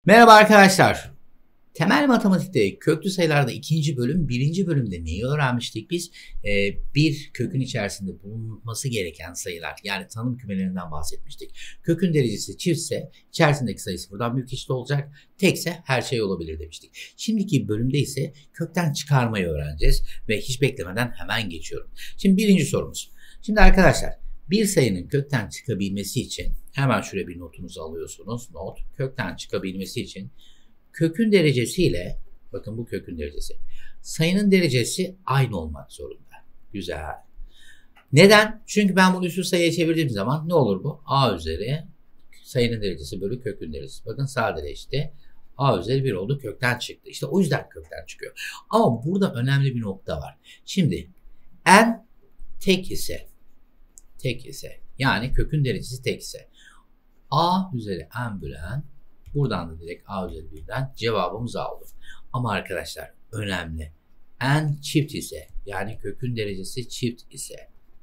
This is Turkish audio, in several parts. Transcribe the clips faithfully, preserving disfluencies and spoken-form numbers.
Merhaba arkadaşlar. Temel matematikte köklü sayılarda ikinci bölüm, birinci bölümde neyi öğrenmiştik biz? Ee, bir kökün içerisinde bulunması gereken sayılar, yani tanım kümelerinden bahsetmiştik. Kökün derecesi çiftse içerisindeki sayı sıfırdan büyük eşit olacak, tekse her şey olabilir demiştik. Şimdiki bölümde ise kökten çıkarmayı öğreneceğiz ve hiç beklemeden hemen geçiyorum. Şimdi birinci sorumuz. Şimdi arkadaşlar, bir sayının kökten çıkabilmesi için hemen şuraya bir notunuzu alıyorsunuz. Not, kökten çıkabilmesi için kökün derecesiyle, bakın bu kökün derecesi, sayının derecesi aynı olmak zorunda. Güzel. Neden? Çünkü ben bunu üstü sayıya çevirdiğim zaman ne olur bu? A üzeri sayının derecesi bölü kökün derecesi. Bakın sadeleşti. A üzeri bir oldu, kökten çıktı. İşte o yüzden kökten çıkıyor. Ama burada önemli bir nokta var. Şimdi n tek ise, tek ise yani kökün derecesi tek ise a üzeri n bölü n, buradan da direkt a üzeri birden cevabımız a olur. Ama arkadaşlar önemli, n çift ise, yani kökün derecesi çift ise,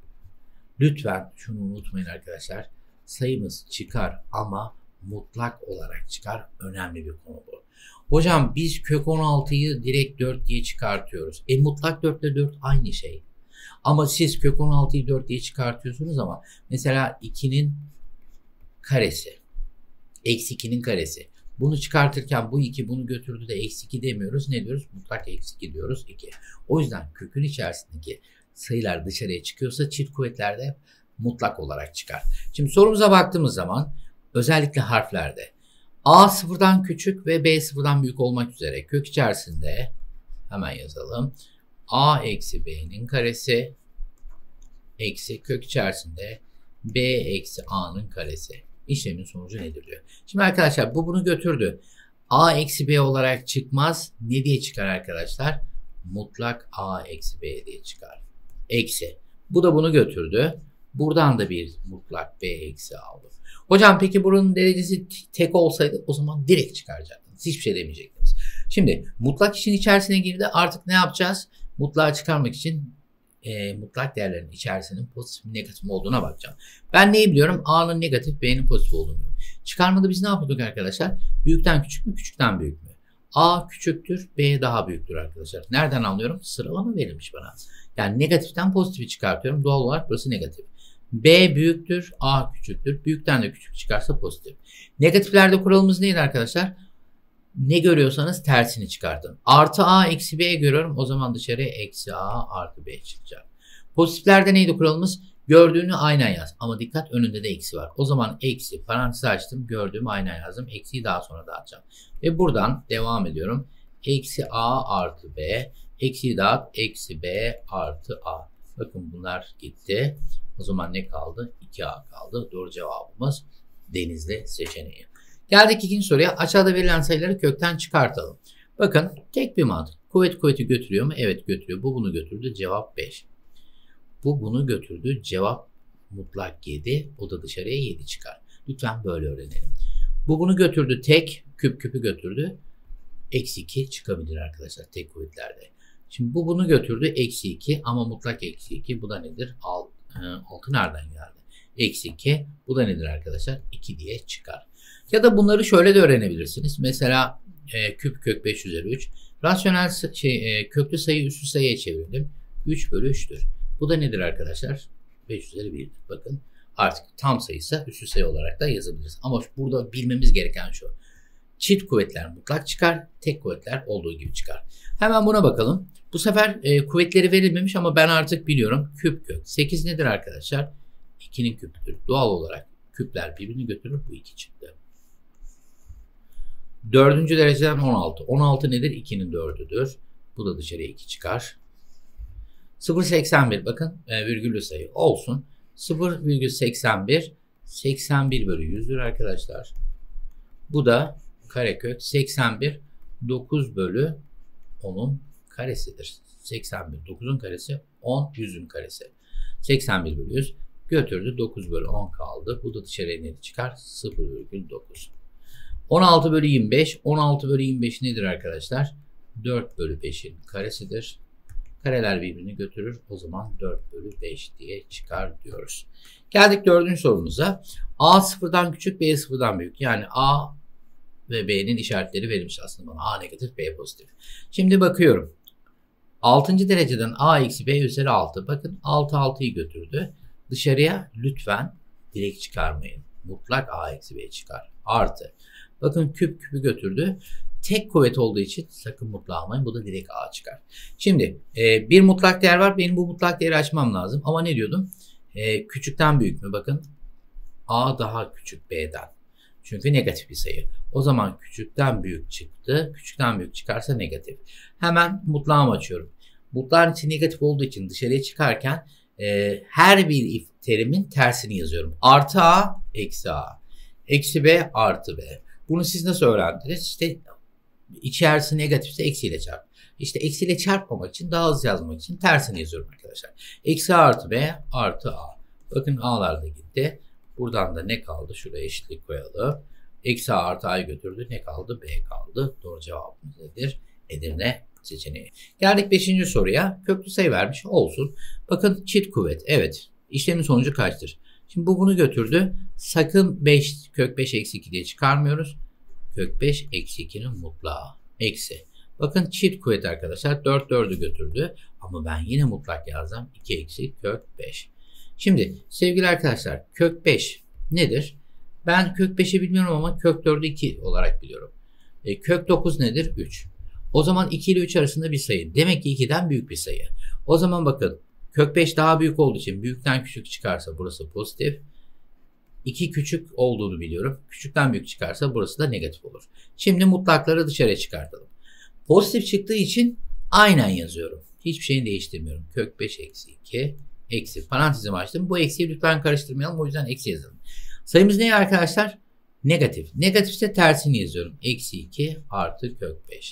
lütfen şunu unutmayın arkadaşlar, sayımız çıkar ama mutlak olarak çıkar. Önemli bir konu bu. Hocam biz kök on altıyı direkt dört diye çıkartıyoruz. E mutlak dört ile dört aynı şey. Ama siz kök on altıyı dört diye çıkartıyorsunuz ama mesela ikinin karesi, eksi ikinin karesi. Bunu çıkartırken bu iki bunu götürdü de eksi iki demiyoruz. Ne diyoruz? Mutlak eksi iki diyoruz. iki. O yüzden kökün içerisindeki sayılar dışarıya çıkıyorsa çift kuvvetlerde mutlak olarak çıkar. Şimdi sorumuza baktığımız zaman özellikle harflerde a sıfırdan küçük ve b sıfırdan büyük olmak üzere kök içerisinde hemen yazalım. A eksi b'nin karesi eksi kök içerisinde b eksi a'nın karesi. İşlemin sonucu nedir diyor. Şimdi arkadaşlar bu bunu götürdü. A eksi b olarak çıkmaz. Ne diye çıkar arkadaşlar? Mutlak a eksi b diye çıkar. Eksi. Bu da bunu götürdü. Buradan da bir mutlak b eksi a olur. Hocam peki bunun derecesi tek olsaydı o zaman direkt çıkaracaktınız. Hiçbir şey demeyecektiniz. Şimdi mutlak işin içerisine girdi. Artık ne yapacağız? Mutlağı çıkarmak için e, mutlak değerlerin içerisinin pozitif mi negatif mi olduğuna bakacağım. Ben neyi biliyorum? A'nın negatif, B'nin pozitif olduğunu biliyorum. Çıkarmada biz ne yapıyorduk arkadaşlar? Büyükten küçük mü, küçükten büyük mü? A küçüktür, B daha büyüktür arkadaşlar. Nereden anlıyorum? Sıralama verilmiş bana. Yani negatiften pozitifi çıkartıyorum. Doğal olarak burası negatif. B büyüktür, A küçüktür. Büyükten de küçük çıkarsa pozitif. Negatiflerde kuralımız neydi arkadaşlar? Ne görüyorsanız tersini çıkartın. Artı a eksi b görüyorum. O zaman dışarıya eksi a artı b çıkacak. Pozitiflerde neydi kuralımız? Gördüğünü aynen yaz. Ama dikkat, önünde de eksi var. O zaman eksi parantez açtım. Gördüğümü aynen yazdım. Eksiyi daha sonra dağıtacağım. Ve buradan devam ediyorum. Eksi a artı b. Eksiyi dağıt. Eksi b artı a. Bakın bunlar gitti. O zaman ne kaldı? iki a kaldı. Doğru cevabımız Denizli seçeneği. Geldik ikinci soruya. Aşağıda verilen sayıları kökten çıkartalım. Bakın tek bir mantık. Kuvvet kuvveti götürüyor mu? Evet götürüyor. Bu bunu götürdü. Cevap beş. Bu bunu götürdü. Cevap mutlak yedi. O da dışarıya yedi çıkar. Lütfen böyle öğrenelim. Bu bunu götürdü. Tek küp küpü götürdü. Eksi iki çıkabilir arkadaşlar tek kuvvetlerde. Şimdi bu bunu götürdü. Eksi iki ama mutlak eksi iki. Bu da nedir? Alt, altı nereden geldi? Eksi iki. Bu da nedir arkadaşlar? iki diye çıkar. Ya da bunları şöyle de öğrenebilirsiniz. Mesela e, küp kök beş üzeri üç. Rasyonel şey, e, köklü sayı üstü sayıya çevirdim. üç bölü üç'tür. Bu da nedir arkadaşlar? beş üzeri bir'dir. Bakın artık tam sayıysa üstü sayı olarak da yazabiliriz. Ama burada bilmemiz gereken şu. Çift kuvvetler mutlak çıkar. Tek kuvvetler olduğu gibi çıkar. Hemen buna bakalım. Bu sefer e, kuvvetleri verilmemiş ama ben artık biliyorum. Küp kök sekiz nedir arkadaşlar? iki'nin küpüdür. Doğal olarak küpler birbirini götürür. Bu iki çıktı. Dördüncü dereceden on altı. on altı nedir? iki'nin dördüdür. Bu da dışarıya iki çıkar. sıfır virgül seksen bir bakın e, virgüllü sayı olsun. sıfır virgül seksen bir seksen bir bölü yüz'dür arkadaşlar. Bu da karekök seksen bir dokuz bölü on'un karesidir. seksen bir dokuz'un karesi on yüz'ün karesi. seksen bir bölü yüz götürdü. dokuz bölü on kaldı. Bu da dışarıya ne çıkar? sıfır virgül dokuz. on altı bölü yirmi beş. on altı bölü yirmi beş nedir arkadaşlar? dört bölü beş'in karesidir. Kareler birbirini götürür. O zaman dört bölü beş diye çıkar diyoruz. Geldik dördüncü sorumuza. A sıfırdan küçük, B sıfırdan büyük. Yani A ve B'nin işaretleri verilmiş aslında bana. A negatif, B pozitif. Şimdi bakıyorum. altıncı dereceden A eksi B üzeri altı. Bakın altı altıyı götürdü. Dışarıya lütfen direkt çıkarmayın. Mutlak A eksi B çıkar. Artı. Bakın küp küpü götürdü. Tek kuvvet olduğu için sakın mutlu almayın. Bu da direkt A çıkar. Şimdi e, bir mutlak değer var. Benim bu mutlak değeri açmam lazım. Ama ne diyordum? E, küçükten büyük mü? Bakın A daha küçük B'den. Çünkü negatif bir sayı. O zaman küçükten büyük çıktı. Küçükten büyük çıkarsa negatif. Hemen mutlağımı açıyorum. Mutlağın içi negatif olduğu için dışarıya çıkarken e, her bir terimin tersini yazıyorum. Artı A, eksi A. Eksi B, artı B. Bunu siz nasıl öğrendiniz? İşte içerisi negatifse eksiyle çarp. İşte eksiyle çarpmamak için, daha hızlı yazmak için tersini yazıyorum arkadaşlar. Eksi A artı B artı A. Bakın A'lar da gitti. Buradan da ne kaldı? Şuraya eşitlik koyalım. Eksi A artı A'yı götürdü. Ne kaldı? B kaldı. Doğru cevabımız nedir? Edirne seçeneği. Geldik beşinci soruya. Köklü sayı vermiş. Olsun. Bakın çift kuvvet. Evet. İşlemin sonucu kaçtır? Şimdi bu bunu götürdü. Sakın beş, kök beş eksi iki diye çıkarmıyoruz. Kök beş eksi ikinin mutlağı. Eksi. Bakın çift kuvvet arkadaşlar. dört dördü götürdü. Ama ben yine mutlak yazdım. iki eksi kök beş. Şimdi sevgili arkadaşlar kök beş nedir? Ben kök beşi bilmiyorum ama kök dördü iki olarak biliyorum. E, kök dokuz nedir? üç. O zaman iki ile üç arasında bir sayı. Demek ki ikiden büyük bir sayı. O zaman bakın kök beş daha büyük olduğu için büyükten küçük çıkarsa burası pozitif. iki küçük olduğunu biliyorum. Küçükten büyük çıkarsa burası da negatif olur. Şimdi mutlakları dışarıya çıkartalım. Pozitif çıktığı için aynen yazıyorum. Hiçbir şeyini değiştirmiyorum. Kök beş eksi iki eksi. Parantezimi açtım. Bu eksiyi lütfen karıştırmayalım. O yüzden eksi yazalım. Sayımız ne arkadaşlar? Negatif. Negatifse tersini yazıyorum. Eksi iki artı kök beş.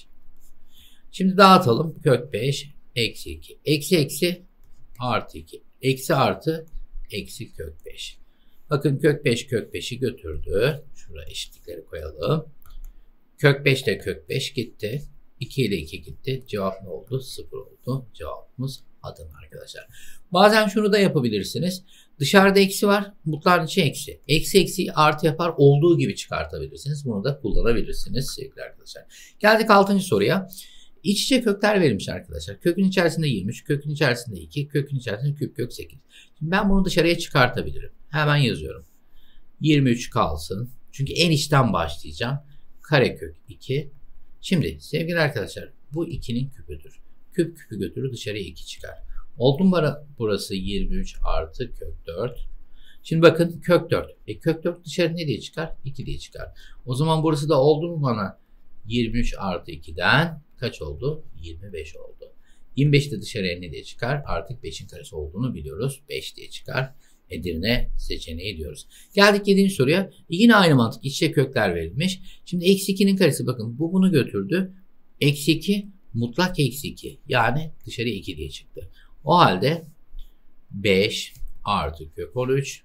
Şimdi dağıtalım. Kök beş eksi iki. Eksi eksi artı iki. Eksi artı eksi kök beş. Bakın kök beş kök beşi götürdü. Şuraya eşitlikleri koyalım. Kök beş ile kök beş gitti. iki ile iki gitti. Cevap ne oldu? sıfır oldu. Cevabımız Adana arkadaşlar. Bazen şunu da yapabilirsiniz. Dışarıda eksi var. Mutlağın içi eksi. Eksi eksiyi artı yapar. Olduğu gibi çıkartabilirsiniz. Bunu da kullanabilirsiniz sevgili arkadaşlar. Geldik altıncı soruya. İç içe kökler verilmiş arkadaşlar. Kökün içerisinde yirmi üç, kökün içerisinde iki, kökün içerisinde küp kök sekiz. Şimdi ben bunu dışarıya çıkartabilirim. Hemen yazıyorum. yirmi üç kalsın. Çünkü en içten başlayacağım. Karekök iki. Şimdi sevgili arkadaşlar bu ikinin küpüdür. Küp küpü götürür dışarıya iki çıkar. Oldu mu burası yirmi üç artı kök dört. Şimdi bakın kök dört. E kök dört dışarı ne diye çıkar? iki diye çıkar. O zaman burası da oldu mu bana? yirmi üç artı iki'den kaç oldu? yirmi beş oldu. yirmi beş de dışarıya ne diye çıkar? Artık beşin karesi olduğunu biliyoruz. beş diye çıkar. Edirne seçeneği diyoruz. Geldik yedinci soruya. Yine aynı mantık. İç içe kökler verilmiş. Şimdi eksi ikinin karesi bakın bu bunu götürdü. Eksi iki mutlak eksi iki. Yani dışarıya iki diye çıktı. O halde beş artı kök on üç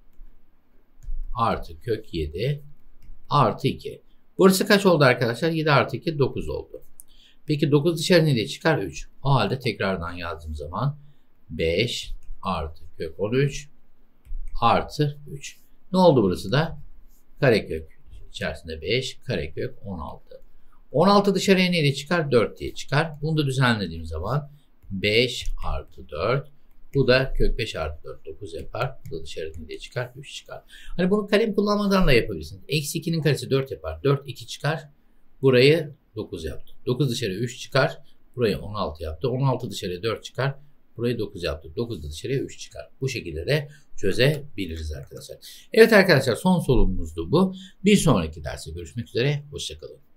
artı kök yedi artı iki. Burası kaç oldu arkadaşlar? yedi artı iki dokuz oldu. Peki dokuz dışarı nereye çıkar? üç. O halde tekrardan yazdığım zaman beş artı kök on üç artı üç. Ne oldu burası da? Karekök içerisinde beş, karekök on altı. on altı dışarıya nereye çıkar? dört diye çıkar. Bunu da düzenlediğim zaman beş artı dört. Bu da kök beş artı dört. dokuz yapar. Bu da dışarı nereye çıkar? üç çıkar. Hani bunu kalem kullanmadan da yapabilirsiniz. Eksi ikinin karesi dört yapar. dört iki çıkar. Burayı dokuz yaptı. dokuz dışarı üç çıkar. Burayı on altı yaptı. on altı dışarıya dört çıkar. Burayı dokuz yaptı. dokuz da dışarıya üç çıkar. Bu şekilde de çözebiliriz arkadaşlar. Evet arkadaşlar son sorumuzdu bu. Bir sonraki derste görüşmek üzere. Hoşça kalın.